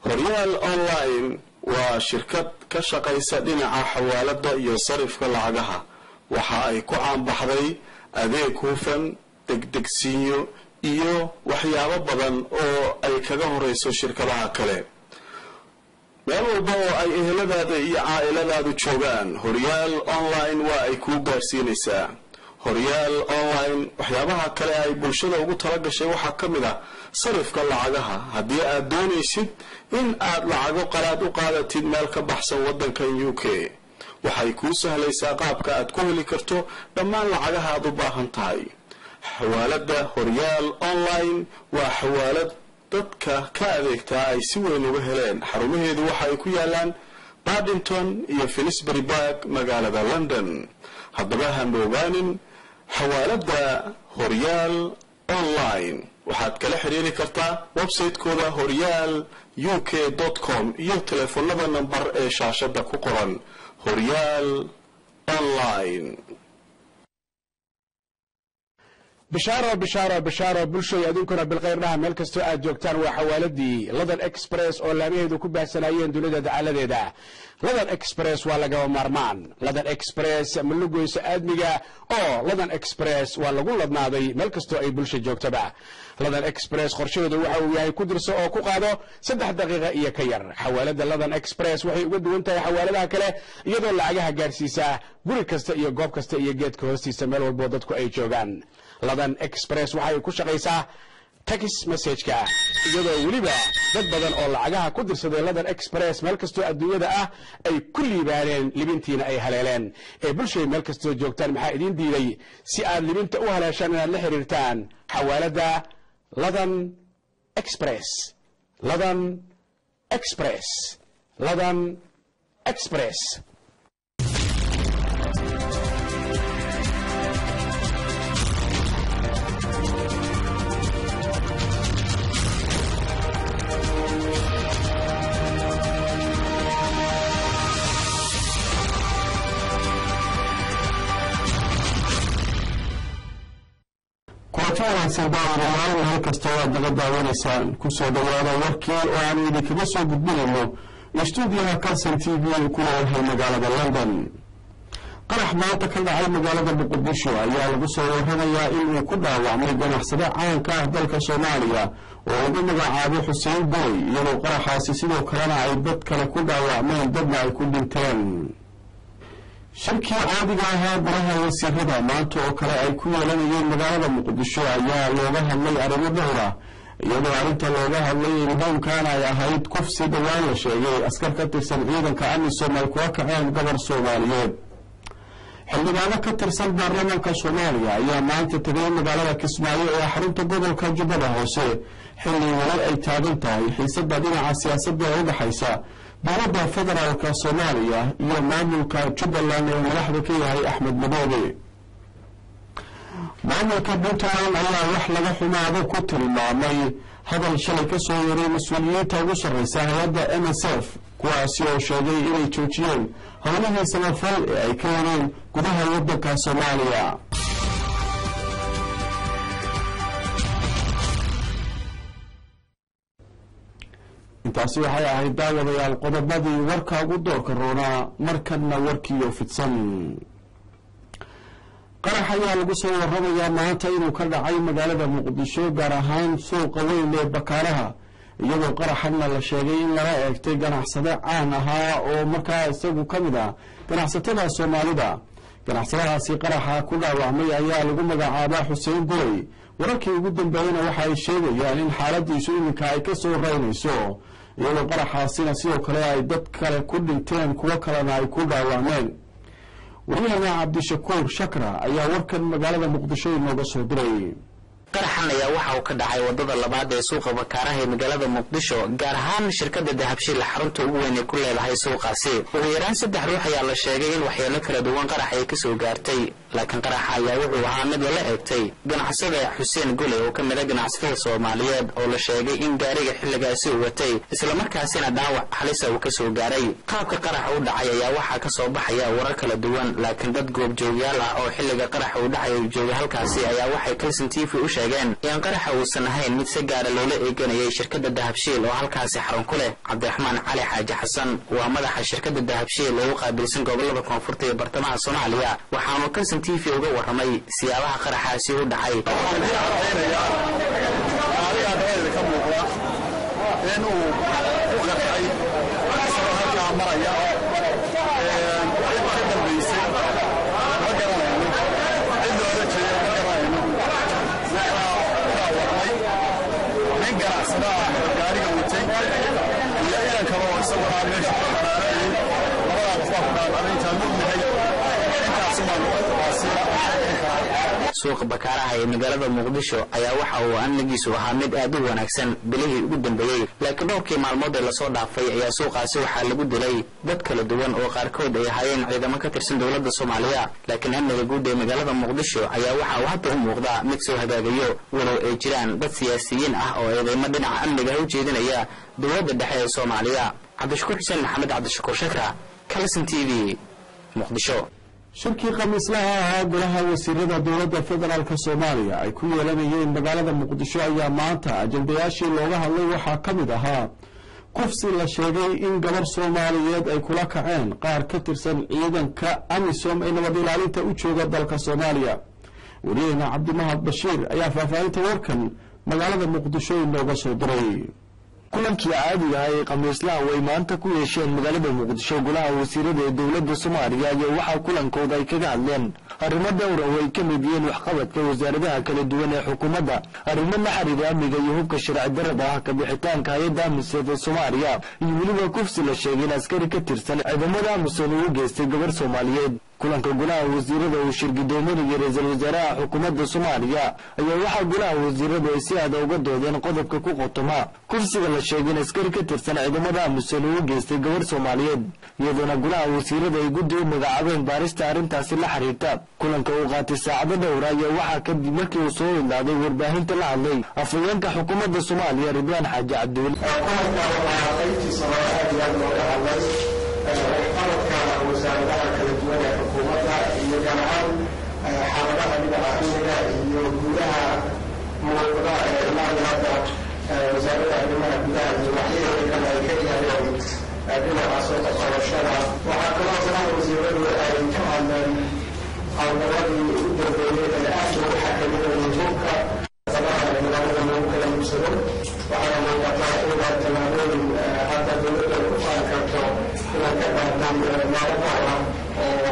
Horyal Online waa shirkad ka shaqaysa dhinaca xawaalada iyo sarifka lacagaha waxa ay ku caanbaxday adeeg hufan degdegsiyo iyo waxyaabo badan oo ay kaga horeyso shirkadaha kale meel walba oo ay eheladaada iyo caa'iladaadu joogaan Horyal Online waa ay ku gaarsiinaysaa Horyal Online waxyaabaha kale ay bulshada ugu tala gashay waxa kamid ah sarifka lacagaha hadii aad doonaysid in aad lacago qalaad u qaadatid meel ka baxsan wadanka UK waxay ku sahlaysaa qaabka aad ku heli karto dhammaan lacagaha aad u baahan tahay xawaalada Horyal Online waa xawaalad dadka ka adeegta ay si weyn uga heleen xarumaheedu waxa ay ku yaalaan Paddington iyo Finsbury Park magaalada London haddaba ha moogaanin xawaalada Horyal Online waxaad kala xiriiri kartaa website-kooda horyaluk.com iyo telefoonada number ee shaashada ku qoran Horyal Online بشارة بلشوي أدونكنا بالغير لها ملك استوى جوكتان وحوالدي لدن إكسبريس أو لاميه دو كوبا سنايين دوليدا دعالة دا لدن إكسبريس ولا جو مرمان لدن إكسبريس ملوغو يسأدميغا أو لدن إكسبريس ولا قول لدناضي ملك استوى أي بلشي جوكتبا لدن إكسبريس خرشيو دو وحاو ياهي كدرسو أو كوقادو 3 دقيقة إيا كير حوالد لدن إكسبريس وحي ودو انتا حوالدها كله يدو لعجها جارسيسا قولي كستا إيا قوب كستا إيا جيت كوستيسا ميل والبودتكو أي جوغان لدن إكسبريس waxay ku shaqaysaa text message-ka iyadoo waliba dad badan oo lacagaha ku dirsaday ladan Express meel kasto adduunyada ah ay kulli baareen libintiina ay haleeleen ee bulshada meel kasto joogtaan maxaa idin diiday si aad libinta u haleeshaan inaad la xiriirtaan xawaalada ladan Express كوتان سبعة رمال كاستوى دغدا ونسان كسو دوادا وركي وعني دي كبسو قدبينو يستوديها كارسن تي في يكون على مقالة لندن قرح مالتا كلا على مقالة بقدشو ايا لبسو وهنيا إنو كدا وعمي جناح سبع عين كاهدالك صوماليا وعندما عابي حسين بوي يلو قرح عاسسينو كلانا عيبت كلا كدا وعمي دبنا يكون بنتين shirkii caadiga ahaa baraha wasiirada maanta oo kale ay ku yeelanayeen magaalada Muqdisho ayaa looga hadlay arrimo dhowr ah iyadoo arrinta looga hadlay nidaamkan ay ahayd kufsi dhawaan la sheegay askar ka tirsan ciidanka AMISOM ay ku kaceen gobolka Soomaaliyeed xildhibaano ka tirsan baarlamaanka Soomaaliya ayaa maanta tagay magaalada Kismaayo ee xarunta gobolka Jubbada Hoose xilli wali ay taagan tahay xiisada dhinaca siyaasadda ee u dhaxaysa dowladda federaalka Soomaaliya iyo maamulka Jubbaland ee madaxda ka yahay Axmed Madoobe maamulka Puntland ayaa wax laga xumaado ku tilmaamay hadal shalay ka soo yaray mas'uuliyiinta ugu sarreysa hay'adda MSF kuwaasi oo sheegay inay joojiyeen howlihii samafal ee ay ka wadeen gudaha waddanka Soomaaliya intaasi waxay ahayd daawadayaal qodobadii warka ugu doorka roona markana warkiyo fidsan qarax ayaa lagu soo warramayaa maanta inuu ka dhacay magaalada Muqdisho gaar ahaan suuqa weyn ee Bakaaraha iyadoo qaraxana la sheegay in laga eegtay ganacsade caan ahaa oo markaa isagu kamid ah ganacsatada Soomaalida ganacsadahaasi qaraxa ku dhaawacmay ayaa lagu magacaabaa Xuseen Boy wararkii ugu dambeeyayna waxa ay sheegayaan in xaaladiisu iminka ay ka soo raynayso iyadoo qaraxaasina sidoo kale ay dad kale ku dhinteen kuwa kalena ay ku dhaawacmeen wariyaha Cabdishakuur Shakra ayaa warkan magaalada Muqdisho inooga soo diray qaraxan ayaa waxa uu ka dhacay wadada labaad ee suuqa Bakaaraha ee magaalada Muqdisho gaar ahaan shirkadda Dahabshiil xarunta ugu weyn ee ku leedahay suuqaasi ugu yaraan 3 ruux ayaa la sheegay in waxyeello kala duwan qarax ay ka soo gaartay laakiin qaraxa ayaa wuxuu ahaa mid la eegtay ganacsada Xuseen Gule oo ka mid ah ganacsatada Soomaaliyeed oo la sheegay in gaariga xilligaasi uu watay isla markaasina dhaawac halis ah uu ka soo gaaray qaabka qaraxa u dhacay ayaa waxa ka soo baxaya warar kala duwan laakiin dad goobjoogayaal ah oo xilliga qaraxa u dhacay jooga halkaasi ayaa waxay Kalson TV u sheegeen in qaraxa uusan ahayn mid si gaar ah loola eeganayay shirkadda Dahabshiil oo halkaasi xarun ku leh Cabdiraxmaan Cali Xaaji Xasan waa madaxa shirkadda Dahabshiil oo qaabilsan gobolada koonfurta ee bartamaha Soomaaliya waxaanu Kalson TV uga waramay siyaabaha qaraxaasi u dhacay suuqa bakaaraha ee magaalada Muqdisho ayaa waxa uu amnigiisu ahaa mid aad u wanaagsan bilihii ugu dambeeyay laakiin dhowrkii maalmood ee la soo dhaafay ayaa suuqaasi waxa lagu dilay dad kala duwan oo qaarkood ay hayeen ciidamo ka tirsan dawladda Soomaaliya laakiin amniga guud ee magaalada Muqdisho ayaa waxa uu hadda u muuqdaa mid soo hagaagayo walow ay jiraan dad siyaasiyiin ah oo eedeymo dhinaca amniga u jeedinaya dawladda dhexe ee Soomaaliya Cabdishakuur Xuseen Maxamed Cabdishakuur Shakra Kalson TV Muqdisho shirkii khamiislaha ahaa golaha wasiirada dowladda federaalka Soomaaliya ay ku yeelanayeen magaalada Muqdisho ayaa maanta ajandayaashii looga hadlay waxaa ka mid ahaa kufsi la sheegay in gabar Soomaaliyeed ay kula kaceen qaar ka tirsan ciidanka AMISOM ee nabad ilaalinta u jooga dalka Soomaaliya wariyaha Cabdimahad Bashiir ayaa faahfaahinta warkan magaalada Muqdisho inooga soo diray kulankii caadiga ah ee khamiislaha way maanta ku yeesheen magaalada Muqdisho golaha wasiirada ee dawladda Soomaaliya ayaa waxa kulankooda ay kaga hadleen arrimo dhowr ah oo ay ka mid yihiin waxqabadka wasaaradaha kala duwan ee xukuumadda arrimo la xiriira amniga iyo hubka sharci darrada ah ka bixitaanka hay'adda AMISOM ee Soomaaliya iyo weliba kufsi la sheegay in askari ka tirsan ciidamada AMISOM uu geystay gabar Soomaaliyeed kulanka golaha wasiirada oo shirgudoominaya ra'iisul wasaaraha xukuumadda Soomaaliya ayaa waxa golaha wasiirada ay si aad uga doodeen qodobka ku qotoma kufsiga la sheegay in askari ka tirsan ciidamada AMISOM uu geystay gabar Soomaaliyeed iyadoo golaha wasiirada ay guddi u magacaabeen baarista arrintaasi la xiriirta kulanka uu qaatay saacado dhowr ah ayaa waxa ka dib markii uu soo ilaaday warbaahinta la hadlay afhayeenka xukuumadda Soomaaliya Ridwaan Xaaji Cabdulle wasaaradaha kala duwan ee xukuumadda iyo gaar ahaan xaaladaha dhinaca amniga iyo gudaha muuqda ee ilaa hadda wasaaradda arrimaha gudaha iyo waxyaha kale ay ka gaareen dhinaca soo qabashada waxaa kaloo golaha wasiiradu ay ka hadleen howlgaladii ugu dambeeyey ee aad loogu xakameeyey hubka sabaha ee magaalada lagu kala iibsado waxaana muuqataa inaa tallaabooyin hadda dowladda ku qaadi karto inay ka qaadaan maalmaha oo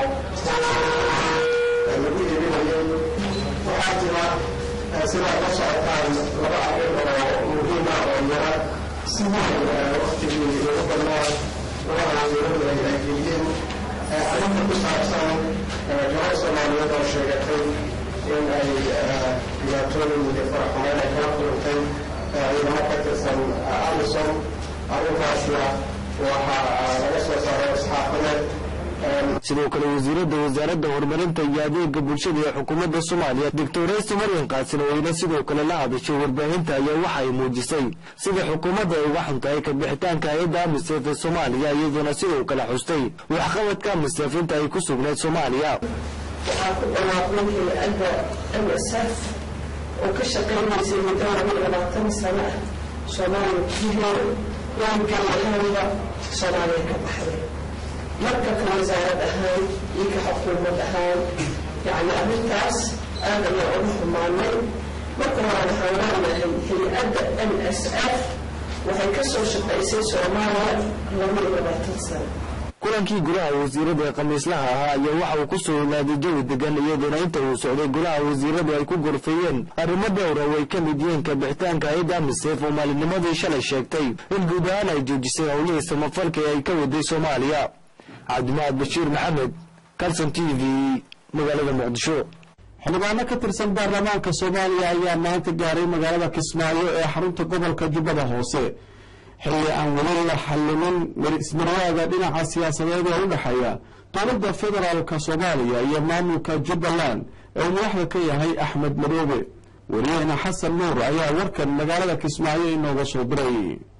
lagu iibinayay waxaa jira sidaa la socotaan laba arrin oo muhiim ah oo yara si weyn waqtigii ugu badnaa golaha wasiiradu ay geliyeen arrinta ku saabsan gabar Soomaaliyeed oo sheegatay in ay dhibaatooyin iyo faraxumeyn ay kala kulantay ciidamo ka tirsan AMISOM arrintaasna waxaa laga soo saaray isxaafadeed sidoo kale wasiirada wasaaradda horumarinta iyo adeega bulshada ee xukuumadda Soomaaliya Dr. Maryan Qaasin oo ina sidoo kale la hadashay warbaahinta ayaa waxa ay muujisay sida xukuumadda ay uga xuntahay ka bixitaanka hay'adda AMISOM ee Soomaaliya iyadoo sidoo kale xustay waxqabadka AMISOM inta ay ku sugnayd Soomaaliya waxaa ku dhawaaqnay hay'adda AMISOM oo ka shaqeynaysay muddo 20 sano Soomaaliya gudaheeda waan gaarayba Soomaaliya ka baxday marka ka wasaarad ahaan iyo ka xukuumad ahaan yani arrintaas aad ayaan ugu xumaanay marka hore waxaan leenahay hay'adda MSF waxay ka soo shaqaysay Soomaaliya 20 sano kulankii golaha wasiirada khamiislaha ahaa ayaa waxa uu ku soo ilaaday jawi degan iyadoo inta uu socday golaha wasiiradu ay ku gorfeeyeen arrimo dhowr ah oo ay ka mid yihiin ka bixitaanka hay'adda AMISOM oo maalinimadii shalay sheegtay in guud ahaan ay joojisay howlihii samafalka ee ay ka waday Soomaaliya Cabdimahad Bashiir Maxamed Kalson TV magaalada Muqdisho xildhibaano ka tirsan baarlamaanka Soomaaliya ayaa maanta gaaray magaalada Kismaayo ee xarunta gobolka Jubbada Hoose xilli aan weli la xallinin ismarwaaga dhinaca siyaasadeed ee u dhexeeya dowladda federaalka Soomaaliya iyo maamulka Jubbaland ee madaxda ka yahay Axmed Madoobe. wariyahana Xasan Nuur ayaa warkan magaalada Kismaayo inooga soo diray.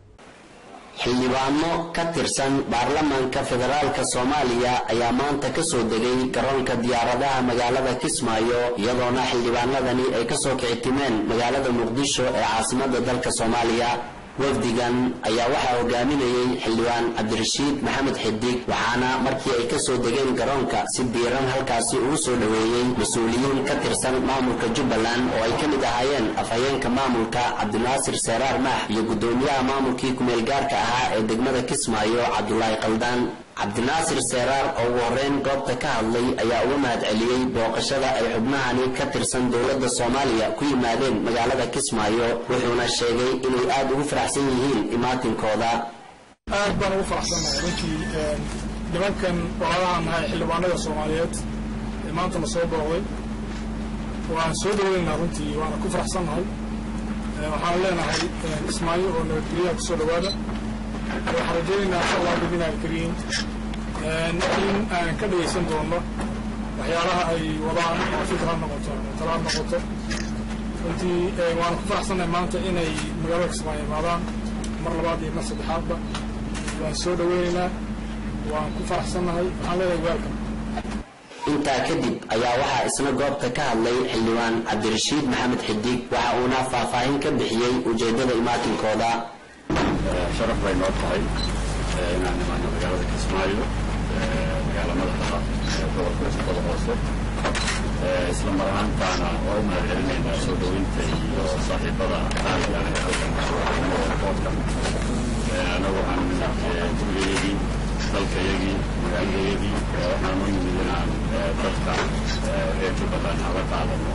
xildhibaano ka tirsan baarlamaanka federaalka Soomaaliya ayaa maanta ka soo degay garoonka diyaaradaha magaalada Kismaayo iyadoona xildhibaanadani ay ka soo kicitimeen magaalada Muqdisho ee caasimadda dalka Soomaaliya. wafdigan ayaa waxaa hogaaminayay xildhibaan Cabdirashiid Maxamed Xidig waxaana markii ay ka soo degeen garoonka si diiran halkaasi ugu soo dhaweeyay mas'uuliyiin ka tirsan maamulka Jubbaland oo ay ka mid ahaayeen afhayeenka maamulka Cabdinaasir Seeraar Maax iyo gudoomiyaha maamulkii kumeel gaarka ahaa ee degmada Kismaayo Cabdullaahi Qaldaan. Cabdinaasir Seeraar oo ugu horreyn goobta ka hadlay ayaa uga mahadceliyay booqashada ay xubnahani ka tirsan dowladda Soomaaliya ku yimaadeen magaalada Kismaayo wuxuuna sheegay inay aad ugu faraxsan yihiin imaatinkooda. aad baan ugu faraxsanahay runtii nimankan walaalahan nahay xildhibaanada Soomaaliyeed ee maanta la soo booqday waan soo dhaweynaa runtii waana ku faraxsanahay. waxaan leenahay Kismaayo oo nabadgelyo ku soo dhawaada. waxaan rajaynaynaa insha Allah bidinaa kariim in aan ka dhageysan doono waxyaalaha ay wadaan fikrad noqoto talaab noqoto. runtii waan ku faraxsanahay maanta inay magaalada Kismaayo imaadaan mar labaad iyo mar saddexaadba. waan soo dhaweynaynaa waan ku faraxsanahay. waxaan leeyahay welcome. intaa kadib ayaa waxaa isna goobta ka hadlay xildhibaan Cabdirashiid Maxamed Xidig waxa uuna faahfaahin ka bixiyay ujeedada imaatinkooda. sharaf bay noo tahay inaan imaano magaalada Kismaayo magaalada madaxda gobolka Jubbada Hoose isla mar ahaantaana oo mahadcelinaynaa soo dhaweynta iyo saaxiibada qaaliga ah ee halkan boodka anagu waxaan gurigayagii dalkayagii magaaladayagii waxaan u nimid inaan dadka reer Jubbaland hala qaadano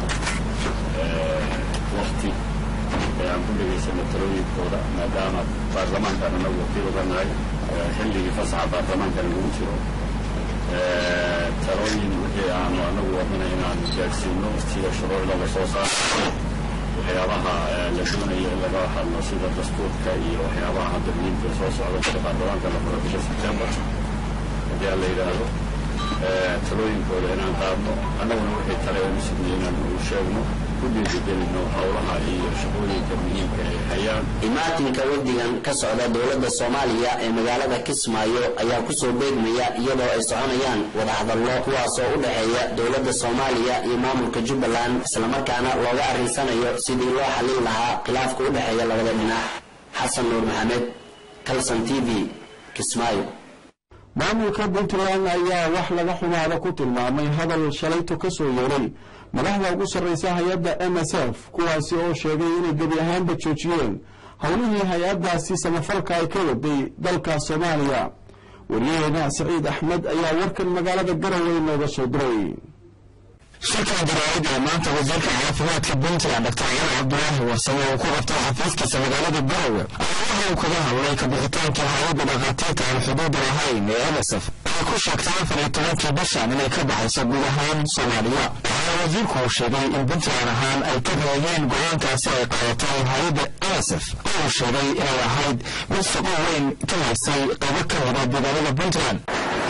waqti aan ku dhageysano talooyinkooda maadaama baarlamaankan anagu wakiil uga nahay xilligii fasaxa baarlamaankan lagu jiro. talooyin wixii aanu anagu wadnana inaan gaadhsiino sida shuruucda la soo saaro waxyaabaha la doonayo in laga hadlo sida dastuurka iyo waxyaabaha hadda muhiimka soo socda sida baarlamaanka la furo bisha September haddii aan la yidhaahdo talooyinkooda inaan qaadno annaguna wixii tale aynu sugnayo inaan u sheegno howlaha iyo shaqooyinka muhiimka ay hayaan. imaatinka wafdigan ka socda dowladda Soomaaliya ee magaalada Kismaayo ayaa ku soo beegmaya iyadoo ay soconayaan wadahadallo kuwaasoo u dhexeeya dowladda Soomaaliya iyo maamulka Jubbaland isla markaana looga arrinsanayo sidii loo xallin lahaa khilaafka u dhexeeya labada dhinac. Xasan Nuur Maxamed, Kalsan TV, Kismaayo. maamulka Puntland ayaa wax laga xumaado ku tilmaamay hadal shalayto ka soo yeeray madaxda ugu sarreysa hay'adda MSF kuwaasi oo sheegay inay gebi ahaanba joojiyeen howlihii hay'addaasi samafalka ay ka waday dalka Soomaaliya. wariyahana Saciid Axmed ayaa warkan magaalada Garowe nooga soo diray. shirkan jaraa'idda maanta wasiirka caafimaadka Puntland Dr. Yara Cabdullaahi Warsame oo ku qabtay xafiiskiisa magaalada Garowe waxa uu kaga hadlay ka bixitaanka hay'adda dhakhaatiirta aan xuduudda lahayn ee MSF waxay ku sheegtay 14 bishan inay ka baxayso guud ahaan Soomaaliya. waxaa wasiirku uu sheegay in Puntland ahaan ay ka reeyeen go'aankaasi ay qaadatay hay'adda MSF oo uu sheegay inay ahayd mid shaqo weyn ka haysay qaybo ka mid ah deegaanada Puntland.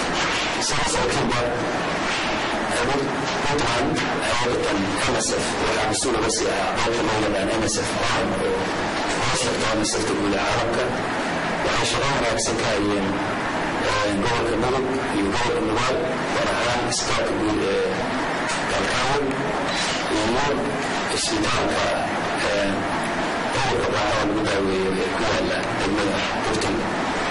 طبعا عادة MSF والعمسون بسيئة عادة مولد عن MSF وعشر طبعا سلطة الأولى عربك وعشرها أكسكاين جوهر الملك يجوهر النوال ورعان إسقاط الكون ومور السلطان جوهر طبعا المدعوي كوال الملح برتم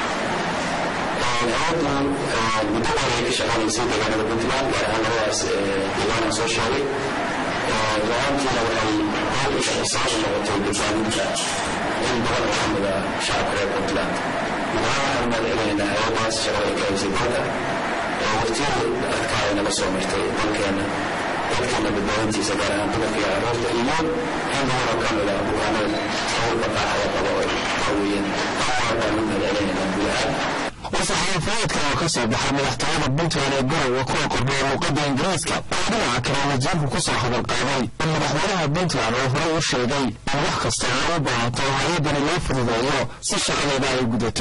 العودة بدأنا شغال يصير على البنتمان أنا رأس ديوان سوشيالي وأنت لو هل إصابة لو تبدأ إن بغض محمد شعب البنتمان وأنا أرمى إلينا أيضا شغال كيسي بغض وكتير أذكار أنا بس ومشتري ممكن وقتنا بالبنتي سجارة أنتظر في عروض الإيمان هم هو كامل وأنا أول بقى حياة الله قويا أعرض منها إلينا بالعالم وصحافيتك وكسب بحرم الاحترام البنت على الجو وكل قرنية وقدم إنجليزك وعندما كان وزيره كسر هذا القانون أما محورها البنت على وفره الشيدي الوحكة استعرابة طوعيدا الوفر ذايرو سيشا على داعي قدته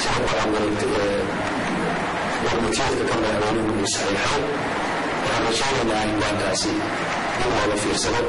والمشاهدة كما يقولون من الصحيحة ومشاهدة عن بانتاسي هو في سبب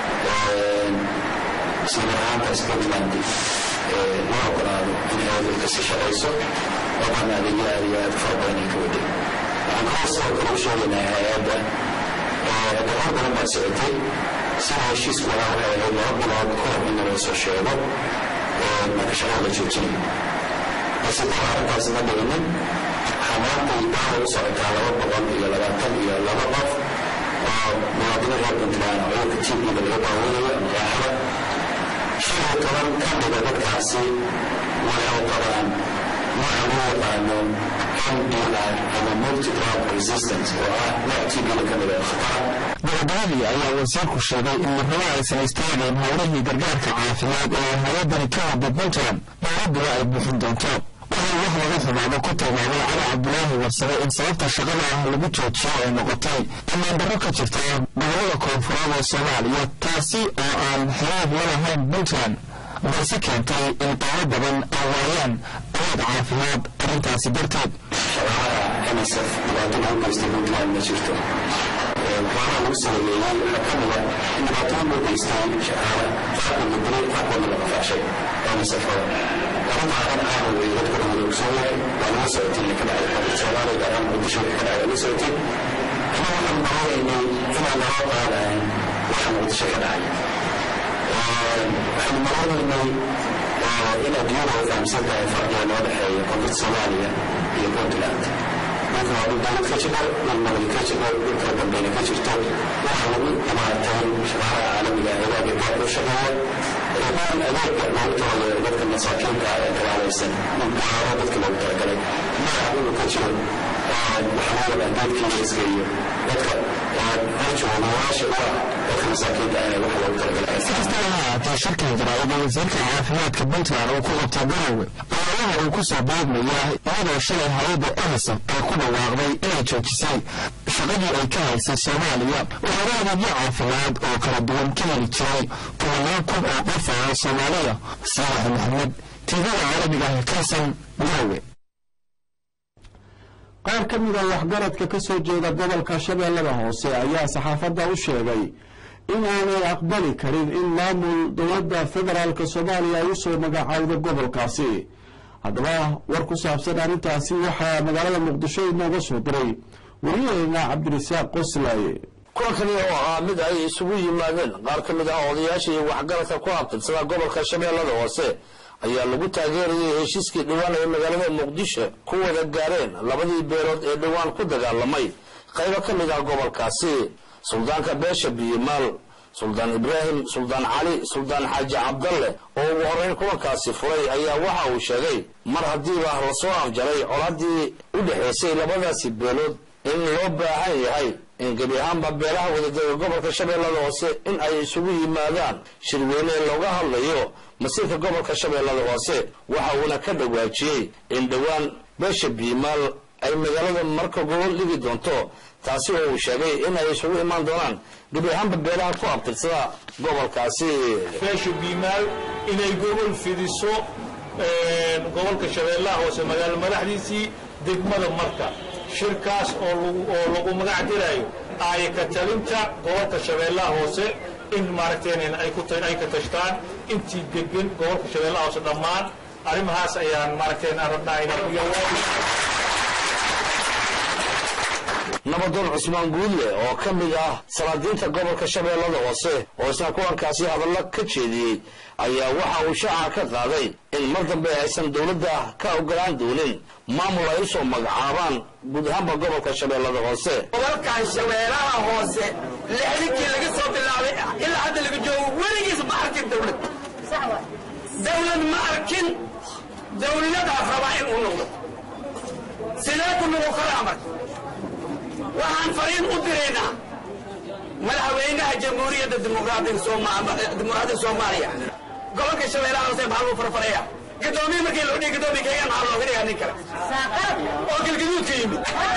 سمعان تسكتلاندي ما أقرأه إن هذا القصة رئيسه وقام هذه فرباني كودي عن خاصة كروشة لنهاية الغرب لما سأتي سنة الشيس وراء الغرب بكرة من رئيس الشعب ما كشغل جوتين بس الطبعا تاسنا بغنين حمامة يباع وصعد على ربضان إلى لباتن إلى لبضف ومواطنة ربضان تلانا ويوك تيب من الرباوية الملاحظة شيء طبعا كان بذلك عسي وحاو طبعا معلومة أنه MDR أو multi-drug resistance لا تيب لك من الخطأ gabagabadii ayaa wasiirku sheegay in marnaba aysan istaageen howlihii gargaarka caafimaad ee hay-adani ka wada puntland dowladuna ay buuxin doonto waxaa wax laga xumaado ku tilmaamay cali cabdulaahi warsame in sababta shaqada ah lagu joojiyo ay noqotay ammaandarro ka jirta gobolada koonfureed ee soomaaliya taasi oo aan xiriir la lahayn puntland balse keentay in qaabo badan ay waayaan awood caafimaad arrintaasi darteed وأنا مسلم يعني حكمنا إن بعضهم يستعين شهادة فأنا من دون أقوى من الرفع شيء أنا سفر وأنا أنا أعمل ويذكر من الوصول وأنا سأتي لك على الحديث سوالي أنا مدشر كذا على سأتي أنا أنا بقول إني أنا نرى على وأنا مدشر كذا على وأنا بقول إني إلى ديار وفهم سنة فرق واضح يكون في الصومالية يكون تلاند ممكن أقول دولة كشبر لما الكشبر يمكن بين كشبر وحلمي أما التهم شباب عالمي إلى بقاء الشباب الآن أذكر موضوع ذلك المساكين كعلى السنة من محاربة كل التركات ما أقول كشبر محاربة الأنداد كي يسكير ذكر أرجو مواشي ذلك المساكين وحلو التركات استطاعت شركة جرائد وزارة العافيات كبنتها لو كنت تباوي waxaa uu ku soo baadmayaa iyadoo shalay hay'adda emerson ay ku dhawaaqday inay joojisay shaqadii ay ka haysay soomaaliya waxaana adeegyo caafimaad oo kala duwan ka heli jiray kumanaan kun oo qof ah soomaaliya saalax maxamed tiivada caalamiga ah kasan garowe qaar ka mid ah waxgaradka ka soo jeeda gobolka shabeellada hoose ayaa saxaafadda u sheegay in aanay aqbali karin in maamul dowladda federaalka soomaaliya ay u soo magacaawdo gobolkaasi haddaba war ku saabsan arrintaasi waxaa magaalada muqdisho inooga soo diray wariyaheena cabdirasaaq qoslaaye kulankani oo ahaa mid ay isugu yimaadeen qaar ka mid ah odayaasha iyo waxgaradka ku abtirsada gobolka shabeellada hoose ayaa lagu taageerayay heshiiskii dhawaan ee magaalada muqdisho ku wada gaareen labadii beelood ee dhawaan ku dagaalamay qaybo ka mid ah gobolkaasi suldaanka beesha biyimaal suldaan ibraahim suldaan cali suldaan xaaji cabdalle oo ugu horreyn kulankaasi furay ayaa waxa uu sheegay mar haddiiba la soo afjaray colaadii u dhexaysay labadaasi beelood in loo baahan yahay in gebi ahaanba beelaha wadadega gobolka shabeellada hoose in ay isugu yimaadaan shirweyne looga hadlayo masiirka gobolka shabeellada hoose waxa uuna ka dhawaajiyey in dhowaan beesha biimaal ay magaalada marka gobol dhigi doonto taasi oo uu sheegay in ay isugu imaan doonaan gebi ahaanba beelaha ku abtirsada gobolkaasi beesha biimaal inay gobol fidiso gobolka shabeellaha hoose magaalo madaxdiisii degmada marka shirkaas oo lagu magac dirayo ay ka talinta gobolka shabeellaha hoose in maaragteen ay ka tashtaan intii degan gobolka shabeellaha hoose dhammaan arrimahaas ayaan maaragteen rabnaa inaan ku yawaabo nabadoon cusmaan guudle oo ka mid ah salaadiinta gobolka shabeellada hoose oo isna kulankaasi hadalla ka jeediyey ayaa waxa uu shaaca ka qaaday in mar dambe aysan dowladda ka ogolaan doonin maamul ay u soo magacaabaan guud ahaanba gobolka shabeellada hoose gobolkan shabeellaha hoose lixdinkii laga soo bilaabay ilaa hadda laga joogo weligiis ma arkin dowlad ma arkin dowladaa rabaa in uu noqdo sidee ku noqon karaa marka waxaan fariin u diraynaa madaxweynaha jamhuuriyadda dimuqraadiga soomaaliya gobolka shabeellaha hoose maxaa lagu farfareeya قدومي مركي لو دي قدومي كيان على الله غير يعني كلام وكل جدود كيمي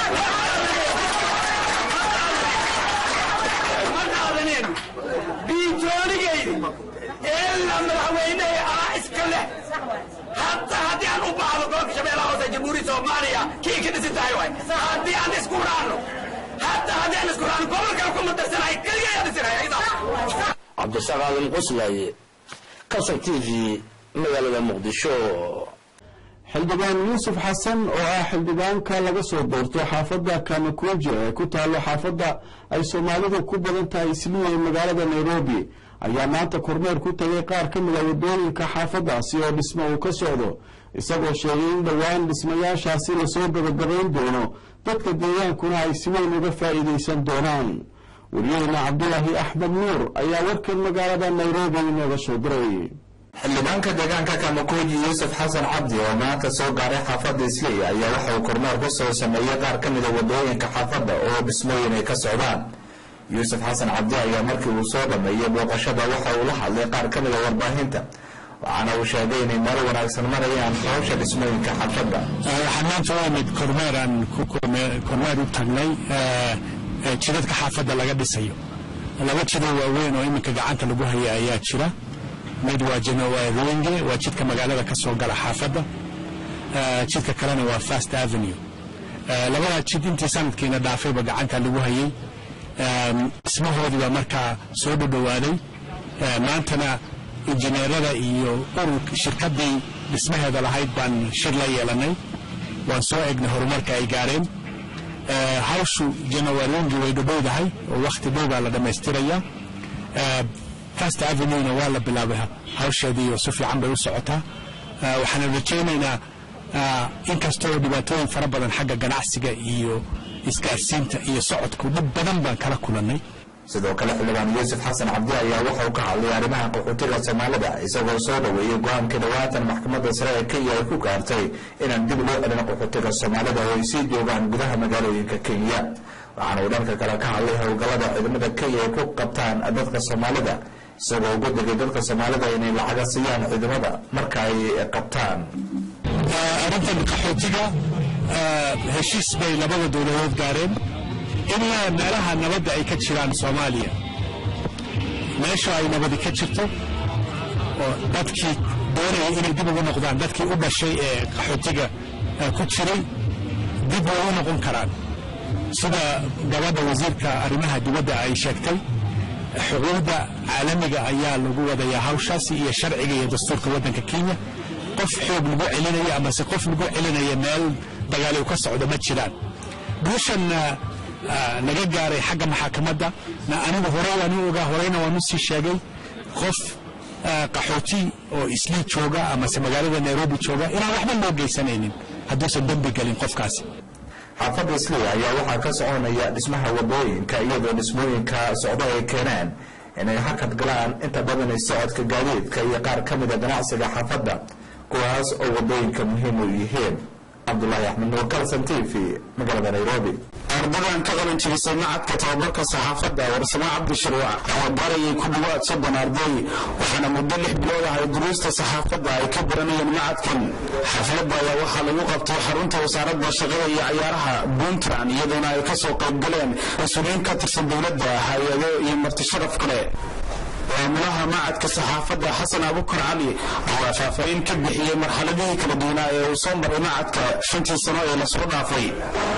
ما تعلنين بيتوني جاي إلا مدحوينه عائس كله حتى هدي أن أبعض قولك شبه الله جمهوري سوماليا كي كده ستايوه هدي أن اسكورانو حتى هدي أن اسكورانو قولك لكم الدرسناي كل جاي الدرسناي عبد السلام القصلي قصر تي في مجال مقدشو xildhibaan yuusuf xasan oo ah xildhibaanka laga soo doorto xaafadda Kamakuji ee ku taalo xaafadda ay Soomaalidu ku badan tahay isliye magaalada Nairobi ayaa maanta kormeer ku tagay qaar ka mid ah wadooyinka xaafaddaasi oo dhismo uu ka socdo isagoo sheegay in dhawaan dhismayaashaasi la soo gabagabayn doono dadka deegaankuna ay si weyn uga faa'iideysan doonaan wariyaheenna Cabdullaahi Axmed Nuur ayaa warkan magaalada Nairobi inooga soo diray xildhibaanka deegaanka Kamakuji Yuusuf Xasan Cabdi oo maanta soo gaaray xaafadda Islii ayaa waxa uu kormeer ku soo sameeyay qaar ka mid ah wadooyinka xaafadda oo dhismooyin ay ka socdaan Yuusuf Xasan Cabdi ayaa markii uu soo dhameeyay booqashada waxa uu la hadlay qaar ka mid ah warbaahinta waxaana uu sheegay in meel wanaagsan marayaan hawsha dhismooyinka xaafadda waxaan maanta u imid kormeer u tagnay jidadka xaafadda laga dhisayo laba jidad waaweyn oo iminka gacanta lagu haya ayaa jira mid waa January waa jidka magaalada ka soo gala xaafadda jidka kalena waa First Avenue labada jid intii sanadkiina dhaafayba gacanta lagu hayay dhismahoodii baa markaa soo dhawaaday maantana injineerada iyo shirkadii dhismaheeda lahayd baan shir la yeelanay waan soo eegnay horumarka ay gaareen hawshu January way dhawaaday oo waqti dhow baa la dhameystirayaa First Avenue waa la bilaabay hawsheedii oo si fiican bay u socotaa waxaan rajaynaynaa in kastoo dhibaatooyin fara badan xagga ganacsiga iyo isgaarsiinta iyo socodku dhib badan baan kala kulannay sidoo kale xildhibaan Yuusuf Xasan Cabdi ayaa waxa uu ka hadlay arrimaha qaxootiga Soomaalida isagoo soo dhaweeyay go'aanka dhawaatan maxkamadda sare ee Kenya ay ku gaartay inaan dib loo celin qaxootiga Soomaalida oo ay sii joogaan gudaha magaalooyinka Kenya waxaana uu dhanka kale ka hadlay howlgallada ciidamada Kenya ay ku qabtaan dadka Soomaalida isagoo ugu digay dadka Soomaalida inay lacag siiyaan ciidamada marka ay qabtaan arrintan qaxootiga heshiis bay labada dowladood gaareen ilaa meelaha nabadda ay ka jiraan Soomaaliya meesha ay nabadi ka jirto oo dadkii doonaya inay dib ugu noqdaan dadkii u dhashay ee qaxootiga ku jiray dib ugu noqon karaan sida gabadha wasiirka arrimaha dibadda ay sheegtay xuquuqda caalamiga ayaa lagu wadayaa hawshaasi iyo sharciga iyo dastuurka waddanka Kenya qof xoog lagu celinaya ama se qof lagu celinaya meel dagaal uu ka socdo ma jiraan bulshan laga gaaray xagga maxkamadda anigu horeyna waan u sii sheegay qof qaxooti oo Islii jooga ama se magaalada Nairobi jooga inaan waxba loo geysanaynin hadduusan dambi galin qofkaasi xaafadda Islii ayaa waxaa ka soconaya dhismaha wadooyinka iyadoo dhismooyinka socdo ay keeneen inay hakad galaan inta badan socodka gaadiidka iyo qaar ka mid ah ganacsiga xaafadda kuwaas oo wadooyinka muhiim u yihiin Cabdullaahi Axmed Nuur Kalsan TV magaalada Nairobi ardadan ka qaban jirisay macadka tababarka saxaafadda warsamo Cabdi Shirwac oo barayay ku dhawaad 30 arday waxaana muddo 6 bilood ah duruusta saxaafadda ay ka baranayeen macadkan xafladda ayaa waxaa lagu qabtay xarunta wasaaradda shaqada iyo ciyaaraha Puntland iyadoo ay ka soo qayb galeen mas'uuliyiin ka tirsan dawladda hay'ado iyo marti sharaf kale maamulaha macadka saxaafadda Xasan Abukar Cali ayaa faahfaahin ka bixiyay marxaladihii kala duwanaa ee uu soo maray macadka 5 sano ee la soo dhaafay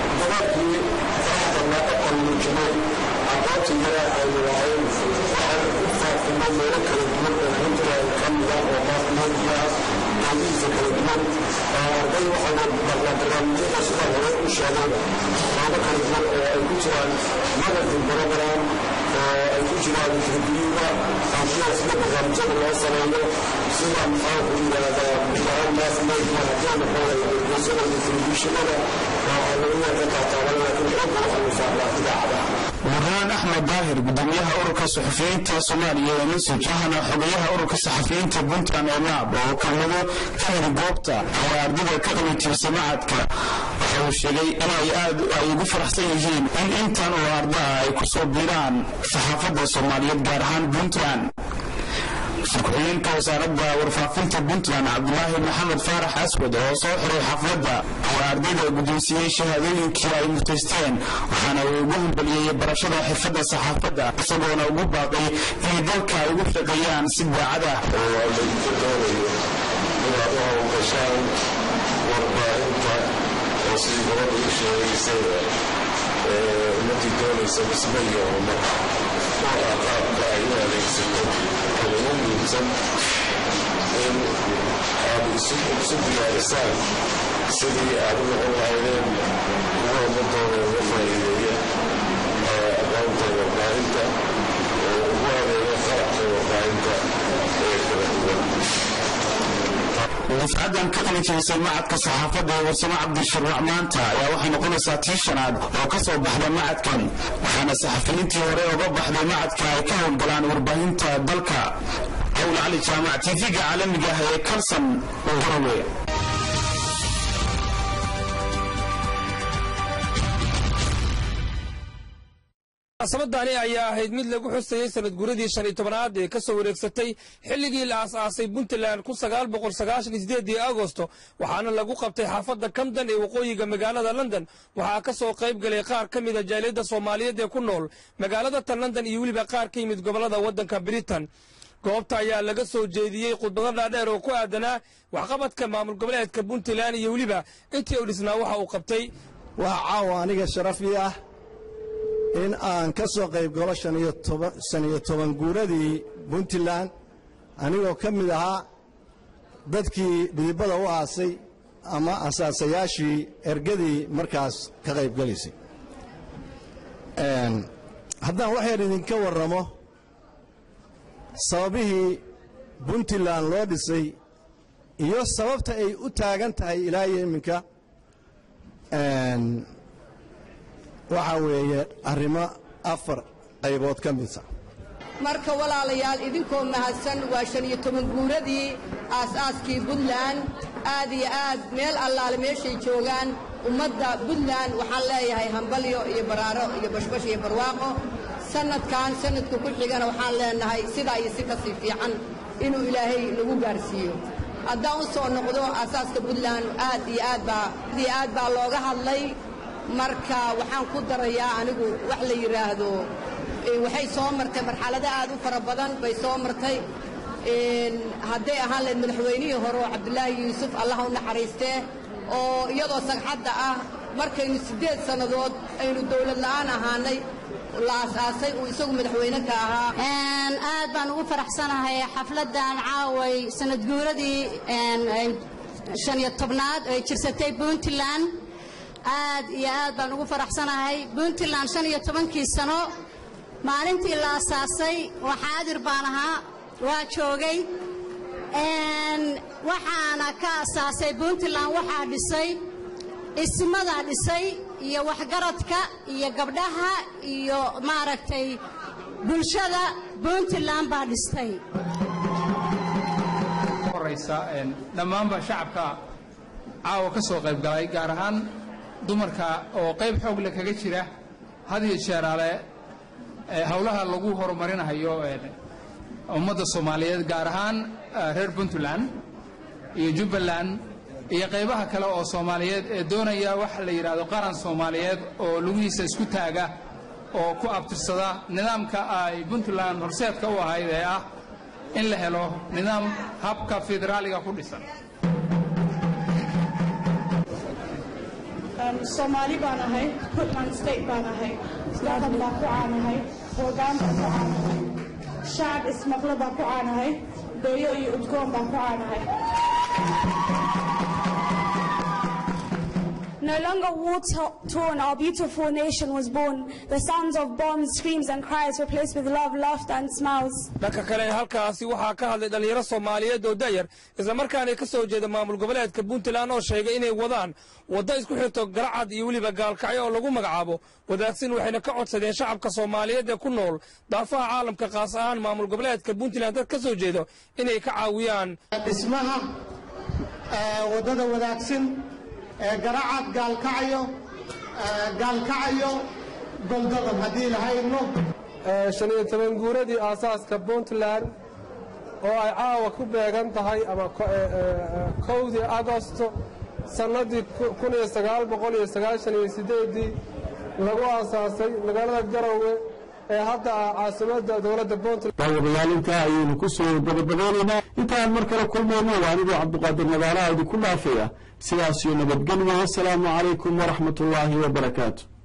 وران أحمد ظاهر قداميها أورك صحفيين صوماليا ومسج أهنا حقيها أورك صحفيين بنتان أماب وكملوا كان بوقتا وأردوا كلمة سماعتك وشيء أنا يقول فرحتين يجين إن أنت وأرضا يكسر بيران صحافة الصومالية جارهان بنتان ku-xigeenka wasaaradda warfaafinta puntland cabdulaahi maxamed faarax aswad oo soo xiray xafladda ayaa ardayda guddoonsiiyey shahaadooyinkii ay mutaysteen waxaana uu ugu hambaliyey barashada xirfadda saxaafadda isagoona ugu baaqay inay dalka ay ugu shaqeeyaan si daacad ah warbaahinta oo sidii gobol uu sheegaysay ummadii doonaysa dhismo iyo horumar oo ah qaabka ay u adeegsato waxay ugu muhiimsan in aad isu diyaarisaan sidii aad u noqon lahaydeen kuwa ummadooda uga faa'iideeya aqoonta warbaahinta oo ugu adeega qalabka warbaahinta ee kala duwan dafcadan ka qalinjabisay macadka saxaafadda ee warsamo cabdisharuuc maanta ayaa waxay noqonaysaa tii shanaad oo ka soo baxda macadkan waxaana saxafiyiintii hore uga baxday macadka ay ka howlgalaan warbaahinta dalka cawl cali jaamac tv-ga caalamiga ah ee kalsan garowe munaasabadani ayaa ahayd mid lagu xusayey sanad guuradii 15aad ee ka soo wareegsatay xilligii la aasaasay Puntland 1998 Agoosto waxaana lagu qabtay xaafadda Camden ee waqooyiga magaalada London waxaa ka soo qayb galay qaar ka mid ah jaaliyadda Soomaaliyeed ee ku nool magaalada London iyo waliba qaar ka yimid gobolada waddanka Britain goobta ayaa laga soo jeediyey khudbado dhaadheer oo ku aadanaa waxqabadka maamul goboleedka Puntland iyo waliba intii uu dhisnaa waxa uu qabtay waa caawa aniga sharaf ii ah in aan ka soo qayb galo 15 guuradii Puntland anigoo ka mid ahaa dadkii dhibada u aasay ama asaasayaashii ergadii markaas ka qayb galaysay haddaan wax yar idinka warramo sababihii Puntland loo dhisay iyo sababta ay u taagan tahay ilaa iminka waxa weeye arrimo 4 qaybood ka mid ah marka walaalayaal idinkoo mahadsan waa 15 guuradii aasaaskii Puntland aad iyo aad meel allaale meeshay joogaan ummadda Puntland waxaan leeyahay hambalyo iyo baraaro iyo bashbash iyo barwaaqo sanadkan sanadka ku xigana waxaan leenahay sidaa iyo si ka sii fiican inuu ilaahay nagu gaarsiiyo haddaan u soo noqdo aasaaska Puntland aad iyo aad baa looga hadlay marka waxaan ku darayaa anigu wax la yiraahdo waxay soo martay marxalado aad u fara badan bay soo martay hadday ahaan leed madaxweynihii hore Cabdullaahi Yuusuf Allah u naxariistee oo iyadoo sagxadda ah markaynu 8 sanadood aynu dawlad la'aan ahaanay la aasaasay uu isagu madaxweyne ka ahaa aad baan ugu faraxsanahay xafladan caaway sanad guuradii 15aad ee jirsatay Puntland aad iyo aad baan ugu faraxsanahay Puntland 15kii sano maalintii la aasaasay waxaadir baan ahaa waa joogay waxaana ka aasaasay Puntland waxaa dhisay ismada dhisay iyo waxgaradka iyo gabdhaha iyo maaragtay bulshada Puntland baa dhistay dhammaanba shacabka caawa ka soo qayb galay gaar ahaan dumarka oo qayb xoog leh kaga jira had iyo jeeraale hawlaha lagu horumarinayo ummadda Soomaaliyeed gaar ahaan reer Puntland iyo Jubbaland iyo qaybaha kale oo Soomaaliyeed ee doonaya wax la yiraahdo qaran Soomaaliyeed oo lugihiisa isku taaga oo ku abtirsada nidaamka ay Puntland horseedka u ahayd ee ah in la helo nidaam habka federaaliga ku dhisan Somali baan ahay Puntland state baan ahay islaam baan ku caanahay hoggaan baan ku caanahay shacab ismaqlo baan ku caanahay dayo iyo udgoon baan ku caanahay No longer war-torn, our beautiful nation was born. The sounds of bombs, screams and cries replaced with love, laughter and smiles. dhanka kale halkaasi waxaa ka hadlay dhalinyaro Soomaaliyeed oo dayar isla markaana ka soo jeeda maamul goboleedka Puntland oo sheegay inay wadaan wada isku xirto Garcad iyo waliba Gaalkacyo oo lagu magacaabo wadaagsin waxayna ka codsadeen shacabka Soomaaliyeed ee ku nool daafaha caalamka qaas ahaan maamul goboleedka Puntland dad ka soo jeedo inay ka caawiyaan dhismaha wadada wadaagsin Garcad Gaalkacyo goldodon haddii la hayno 15 guuradii aasaaska Puntland oo ay caawa ku beegan tahay ama 1 Agosto sanadii 1998 lagu aasaasay magaalada Garowe ee hadda caasimadda dowladda Puntland. daawadayaal intaa ayaynu ku soo gabagabeynaynaa intaan mar kale kulmayno waa anigoo Cabdiqaadir Nadaara idinku dhaafaya sidaas iyo nabadgelyo. Assalaamu calaykum waraxmatullaahi wabarakaatuh.